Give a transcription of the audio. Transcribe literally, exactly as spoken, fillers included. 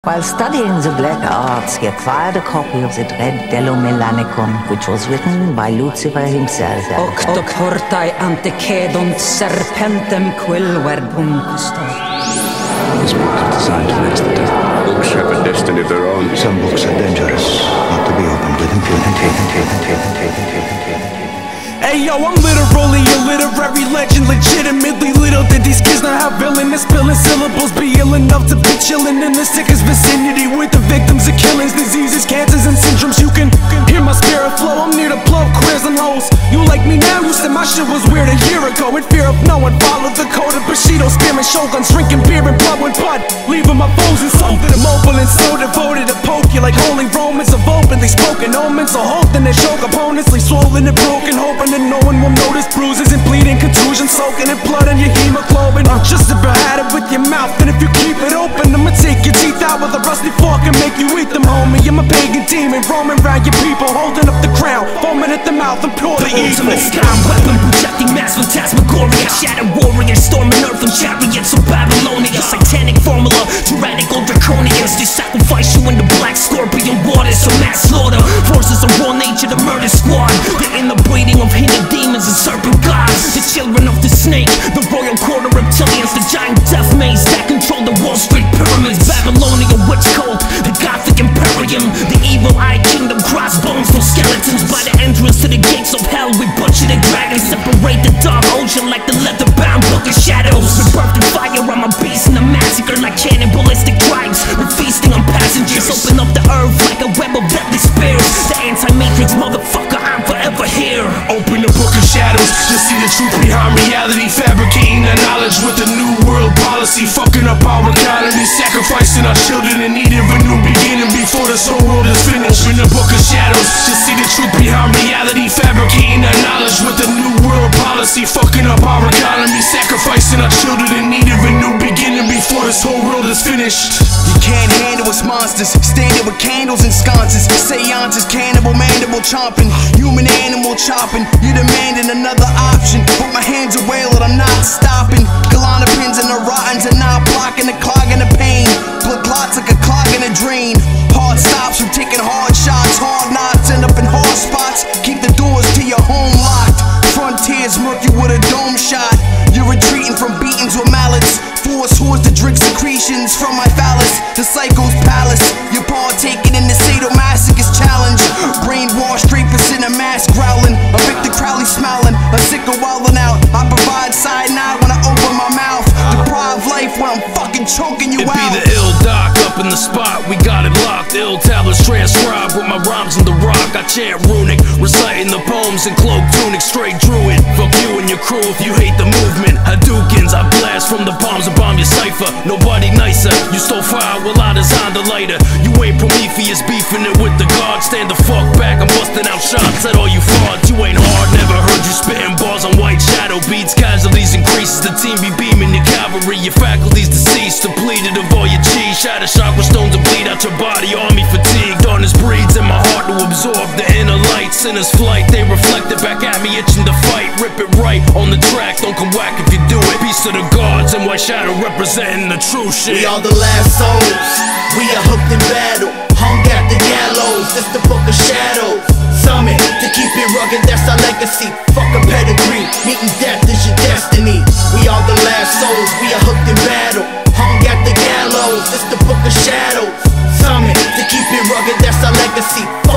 While studying the black arts, he acquired a copy of the dread Delomelannicon, which was written by Lucifer himself. Octoportae antecedont serpentem quilverbum custos. These books are designed to fix the death. Books have a destiny of their own. Some books are dangerous, not to be opened with impunity. Hey yo, I'm literally a literary legend. Legitimately little did these kids not have villainous spilling syllables be ill enough to be chilling in the sickest vicinity with the victims of killings, diseases, cancers, and syndromes. You can hear my spirit flow. I'm near to plug queers and hoes. You like me now? You said my shit was weird a year ago. In fear of no one, followed the code of Bushido, spearing shoguns, drinking beer and blood with blood, leaving my foes insulted, immobile and so devoted to poke you like holy Romans of openly spoken omens. So hoping they choke opponents, leave swollen and broken, hoping that no one will notice bruises and bleeding, contusions, soaking in blood and your hemoglobin. I'm just about had it with your mouth, and if you keep it open, I'ma take your teeth out with a rusty fork and make you eat them, homie. I'm a pagan demon roaming around your people, holding up the crown, foaming at the mouth and pure the ultimate sky weapon, projecting mass phantasmagoria, shattered warriors storming earth and chariots of Babylonia. Satanic formula, tyrannical draconians, they sacrifice you in the black scorpion waters. So mass slaughter, forces of raw nature, the murder squad, the interbreeding of hidden demons and serpent gods, the children of the snake, the royal court of reptilians, the giant death maze that control the Wall Street pyramids, Babylonia witch cult, the Gothic imperium, the evil eye kingdom, crossbones for skeletons. By the entrance to the gates of hell, we butcher the dragons, separate the dark ocean like the leather-bound book of shadows. Rebirth in fire, I'm a beast in a massacre like cannibalistic tribes. We're feasting on passengers, open up the earth like a web of deadly spears. The anti-matrix motherfucker, I'm forever here. Open the book of shadows to see the truth behind reality, fabricating the knowledge with a new world policy, fucking up our economy, sacrificing our children in need of a new beginning before this whole world is finished. Open the book of shadows to see the truth behind reality, fabricating the knowledge with a new world policy, fucking up our economy, sacrificing our children in need of a new beginning before this whole world is finished. You can't handle us monsters, standing with candles and sconces, seances, cannibal mandible chomping, human animal chopping. You're demanding another option, but my hands are wailing, I'm not stopping. Galana pins and the rottens are not blocking the clogging the pain. Blood clots like a clog in a drain. Hard stops from taking hard shots, hard knots end up in hard spots. Keep the doors to your home locked. Frontiers murk you with a dome shot. You're retreating from beatings with mallets. Force whores to drink secretions from my phallus. The psycho's palace. You're partaking in the sadomasochist challenge. Brainwashed rapists in a mask growling. A Victor Crowley smiling. A sicko wilding out. I provide cyanide when I open my mouth. Deprive life when I'm fucking choking you it out. It be the ill doc up in the spot. We got it locked. Ill tablets transcribed with my rhymes in the rock. I chant runic, reciting the poems in cloak tunic. Straight druid. Fuck you and your crew if you hate the movement. Hadoukens, I blast from the palms and bomb your cipher. Nobody nicer. You stole fire while I designed the lighter. You ain't Prometheus beefing it with the gods. Stand the fuck back. I'm busting out shots at all you frauds. You ain't hard. Never heard you spitting bars on white shadow beats. Casualties increases. The team be beaming your cavalry. Your faculties deceased. Depleted of all your cheese. Shatter chakra stones to bleed out your body. Army fatigue. Darkness breeds in my heart to absorb the inner light. Sinner's flight. They reflected back at me, itching to fight. Rip it right on the track. Don't come whack if you do it. Peace to the gods and white shadow representing the true shit. We are the last souls. We are hooked in battle, hung at the gallows. It's the book of shadows. Summon to keep it rugged, that's our legacy. Fuck a pedigree, meeting death is your destiny. We are the last souls. We are hooked in battle, hung at the gallows. It's the book of shadows. Summon to keep it rugged, that's our legacy.